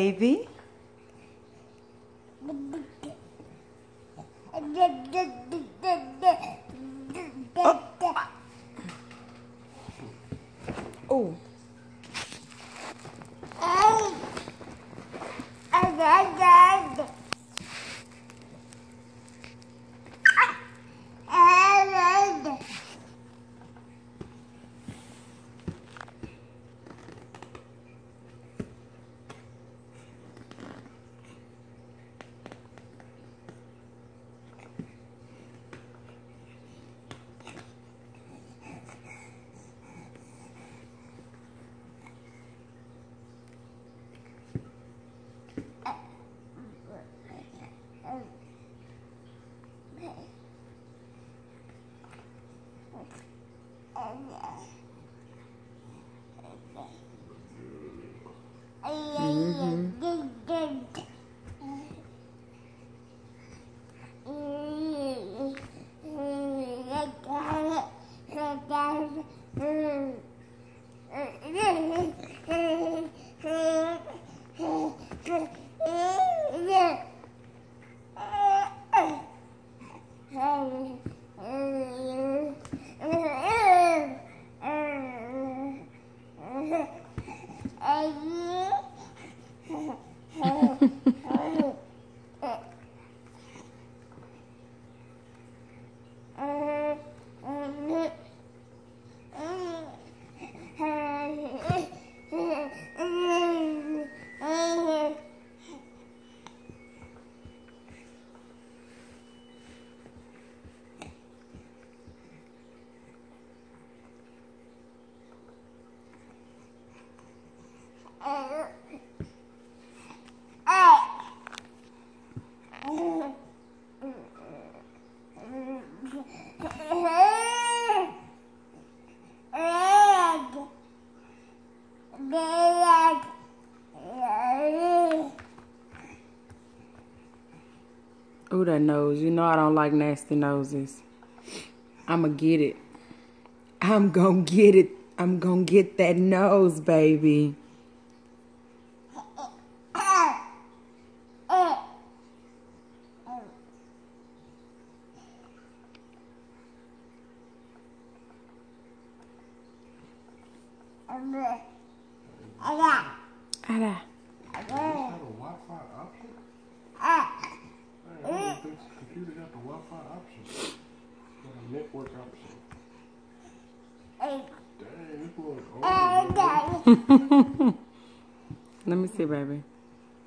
baby. Oh. Ooh, that nose. You know I don't like nasty noses. I'ma get it. I'm gonna get it. I'm gonna get that nose, baby. Ada. Computer got the Wi-Fi option. Got a network option. Dang, this boy is old. Let me see, baby.